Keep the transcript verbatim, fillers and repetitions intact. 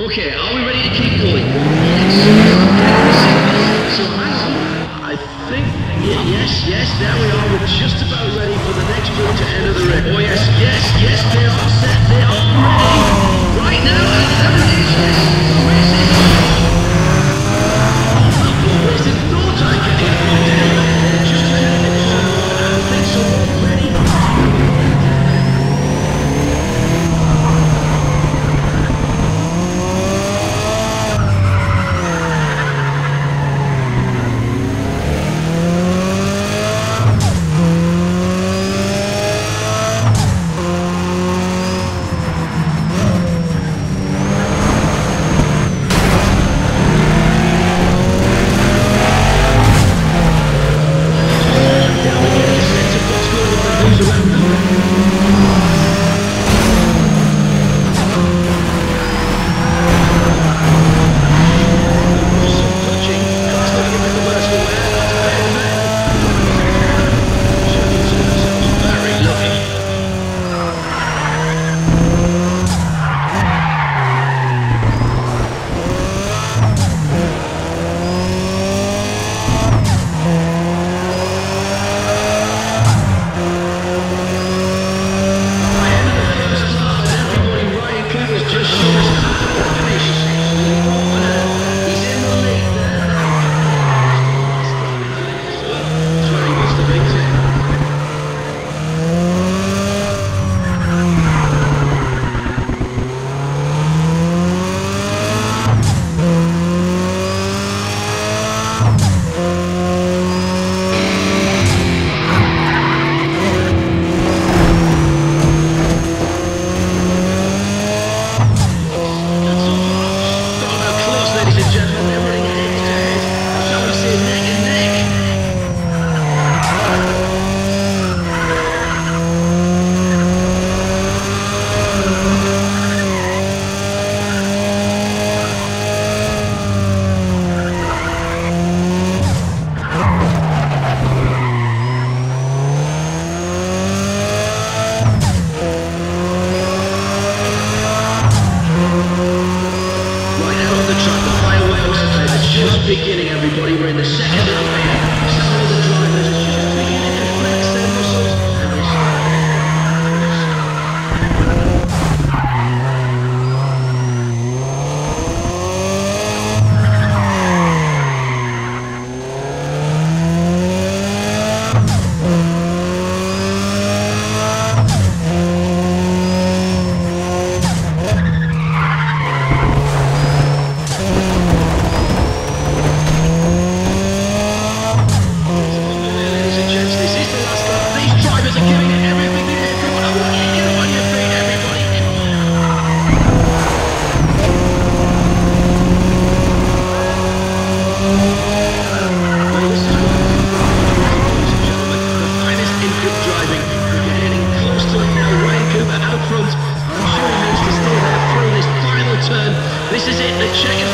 Okay, are we ready to keep going? Yes. So hang on. I think, y- yes, yes, there we are. We're just about ready for the next group to enter the ring. Oh yes, yes, yes, they are set. They are ready. Right now, and there it is, yes. The race is on. Well, we're wasting no time getting it locked in. Just turning it on board, and I think so. Ready? Beginning, everybody. We're in the second lap. Some of the drivers are just beginning to flex their muscles. And they This is it, the check